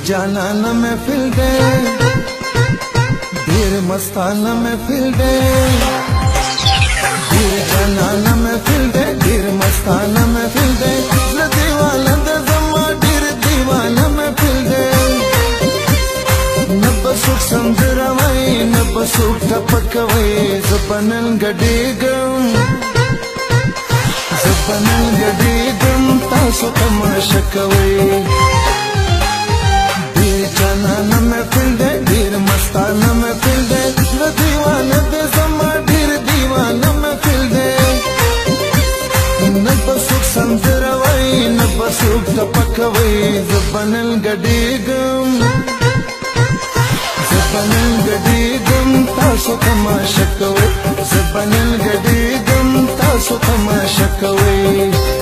جانانه محفل دی ډیر مستانه محفل دی ډیر جانانه محفل دی ډیر مستانه محفل دی زړه دیوانه د زما ډیر دیوانه محفل دی نه به څوک سندره وایي نه به څوک ټپک وایي زه به نن ګډېږم زه به نن ګډېږم تاسو تماشه کوئ جانانه محفل دی ډیر مستانه محفل دی زړه دیوانه دی زما ډیر دیوانه محفل دی نه به څوک سندره وایي نه به څوک ټپک وایي زه به نن ګډېږم زه به نن ګډېږم تاسو تماشه کوئ زه به نن ګډېږم تاسو تماشه کوئ